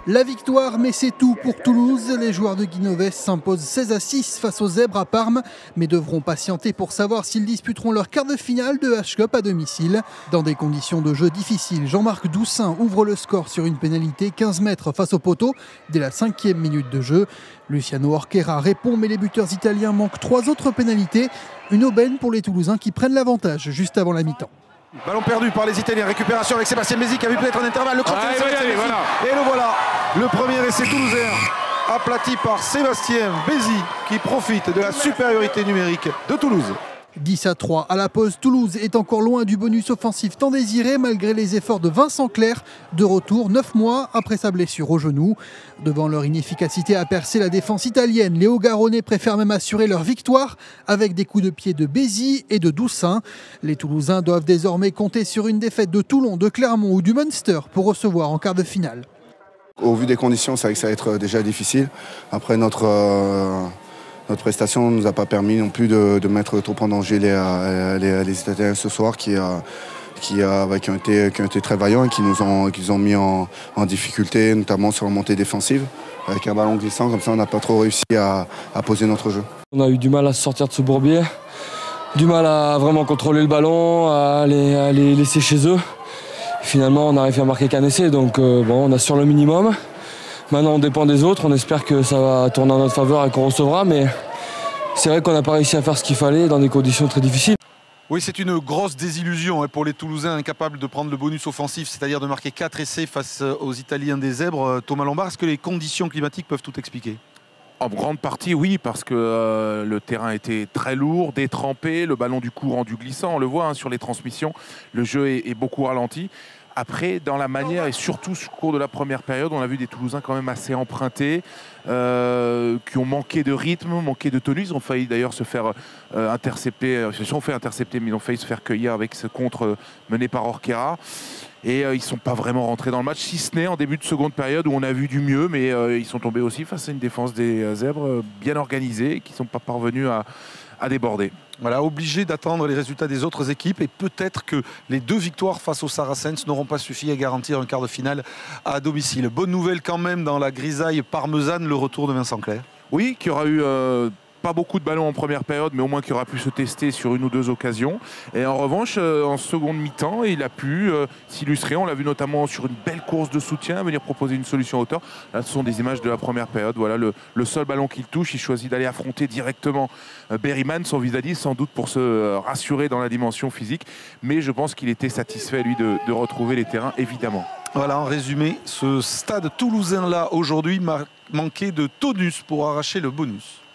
La victoire, mais c'est tout pour Toulouse. Les joueurs de Guinoves s'imposent 16-6 face aux Zèbres à Parme, mais devront patienter pour savoir s'ils disputeront leur quart de finale de H-Cup à domicile. Dans des conditions de jeu difficiles, Jean-Marc Doussin ouvre le score sur une pénalité 15 mètres face au poteau dès la 5e minute de jeu. Luciano Orquera répond, mais les buteurs italiens manquent 3 autres pénalités. Une aubaine pour les Toulousains qui prennent l'avantage juste avant la mi-temps. Ballon perdu par les Italiens, récupération avec Sébastien Mézi qui a vu peut-être un intervalle, le crochet de Sébastien Mézi. Voilà. Et le voilà, le premier essai toulousain aplati par Sébastien Mézi qui profite de la supériorité numérique de Toulouse. 10-3 à la pause, Toulouse est encore loin du bonus offensif tant désiré malgré les efforts de Vincent Clerc, de retour 9 mois après sa blessure au genou. Devant leur inefficacité à percer la défense italienne, les Hauts-Garonnais préfèrent même assurer leur victoire avec des coups de pied de Bézi et de Doussin. Les Toulousains doivent désormais compter sur une défaite de Toulon, de Clermont ou du Munster pour recevoir en quart de finale. Au vu des conditions, c'est vrai que ça va être déjà difficile. Après notre prestation ne nous a pas permis non plus de mettre trop en danger les Italiens ce soir qui ont été très vaillants et qui nous ont mis en difficulté, notamment sur la montée défensive. Avec un ballon glissant, comme ça on n'a pas trop réussi à poser notre jeu. On a eu du mal à sortir de ce bourbier, du mal à vraiment contrôler le ballon, à les laisser chez eux. Finalement on a réussi à marquer qu'un essai, donc on assure le minimum. Maintenant on dépend des autres, on espère que ça va tourner en notre faveur et qu'on recevra, mais c'est vrai qu'on n'a pas réussi à faire ce qu'il fallait dans des conditions très difficiles. Oui, c'est une grosse désillusion pour les Toulousains incapables de prendre le bonus offensif, c'est-à-dire de marquer 4 essais face aux Italiens des Zèbres. Thomas Lombard, est-ce que les conditions climatiques peuvent tout expliquer ? En grande partie, oui, parce que le terrain était très lourd, détrempé, le ballon du coup rendu glissant, on le voit sur les transmissions, le jeu est beaucoup ralenti. Après, dans la manière et surtout au cours de la première période, on a vu des Toulousains quand même assez empruntés, qui ont manqué de rythme, manqué de tenue. Ils ont failli d'ailleurs se faire intercepter, ils se sont fait intercepter, mais ils ont failli se faire cueillir avec ce contre mené par Orquera. Et ils ne sont pas vraiment rentrés dans le match, si ce n'est en début de seconde période où on a vu du mieux, mais ils sont tombés aussi face à une défense des Zèbres bien organisée et qui ne sont pas parvenus à déborder. Voilà, obligé d'attendre les résultats des autres équipes et peut-être que les 2 victoires face aux Saracens n'auront pas suffi à garantir un quart de finale à domicile. Bonne nouvelle quand même dans la grisaille parmesane, le retour de Vincent Clerc. Oui, qui aura eu pas beaucoup de ballons en première période, mais au moins qui aura pu se tester sur 1 ou 2 occasions. Et en revanche, en seconde mi-temps, il a pu s'illustrer. On l'a vu notamment sur une belle course de soutien, venir proposer une solution à hauteur. Là, ce sont des images de la première période. Voilà, le seul ballon qu'il touche, il choisit d'aller affronter directement Berryman, son vis-à-vis, sans doute pour se rassurer dans la dimension physique. Mais je pense qu'il était satisfait, lui, de retrouver les terrains, évidemment. Voilà, en résumé, ce stade toulousain-là, aujourd'hui, manquait de tonus pour arracher le bonus.